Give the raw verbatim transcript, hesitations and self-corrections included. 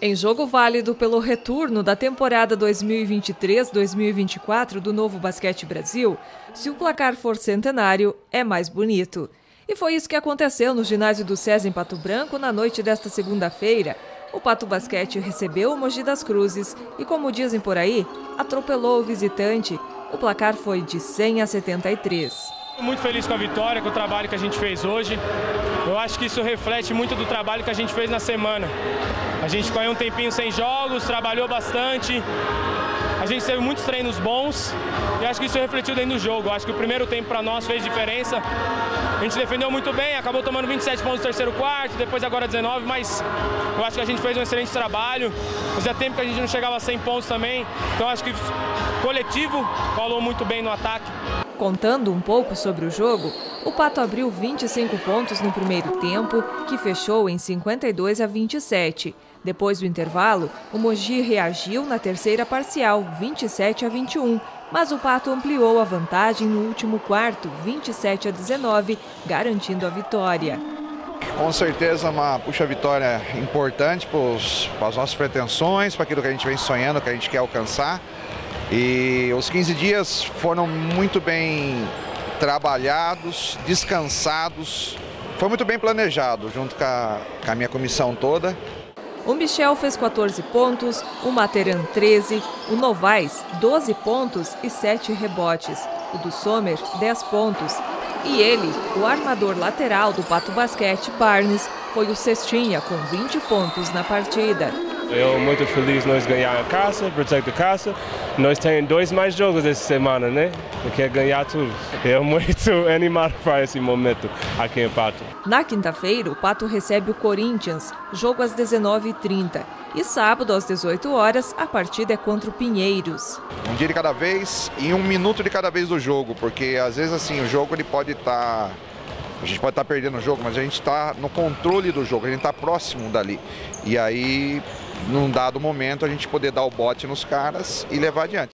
Em jogo válido pelo retorno da temporada dois mil e vinte e três dois mil e vinte e quatro do Novo Basquete Brasil, se o placar for centenário, é mais bonito. E foi isso que aconteceu no ginásio do SESI em Pato Branco na noite desta segunda-feira. O Pato Basquete recebeu o Mogi das Cruzes e, como dizem por aí, atropelou o visitante. O placar foi de cem a setenta e três. Muito feliz com a vitória, com o trabalho que a gente fez hoje. Eu acho que isso reflete muito do trabalho que a gente fez na semana. A gente ficou aí um tempinho sem jogos, trabalhou bastante. A gente teve muitos treinos bons e acho que isso refletiu dentro do jogo. Eu acho que o primeiro tempo para nós fez diferença. A gente defendeu muito bem, acabou tomando vinte e sete pontos no terceiro quarto, depois agora dezenove, mas eu acho que a gente fez um excelente trabalho. Fazia tempo que a gente não chegava a cem pontos também, então acho que o coletivo falou muito bem no ataque. Contando um pouco sobre o jogo, o Pato abriu vinte e cinco pontos no primeiro tempo, que fechou em cinquenta e dois a vinte e sete. Depois do intervalo, o Mogi reagiu na terceira parcial, vinte e sete a vinte e um, mas o Pato ampliou a vantagem no último quarto, vinte e sete a dezenove, garantindo a vitória. Com certeza uma puxa vitória importante para as nossas pretensões, para aquilo que a gente vem sonhando, que a gente quer alcançar. E os quinze dias foram muito bem trabalhados, descansados, foi muito bem planejado, junto com a, com a minha comissão toda. O Michel fez quatorze pontos, o Materan treze, o Novaes doze pontos e sete rebotes, o do Sommer dez pontos. E ele, o armador lateral do Pato Basquete, Barnes, foi o cestinha com vinte pontos na partida. Eu muito feliz nós ganhar a casa, Protect a casa. Nós temos dois mais jogos essa semana, né? Eu quero ganhar tudo. Eu muito animado para esse momento aqui em Pato. Na quinta-feira, o Pato recebe o Corinthians, jogo às dezenove e trinta. E sábado, às dezoito horas, a partida é contra o Pinheiros. Um dia de cada vez e um minuto de cada vez do jogo, porque às vezes assim o jogo ele pode estar... Tá... A gente pode estar tá perdendo o jogo, mas a gente está no controle do jogo, a gente está próximo dali. E aí, num dado momento, a gente poder dar o bote nos caras e levar adiante.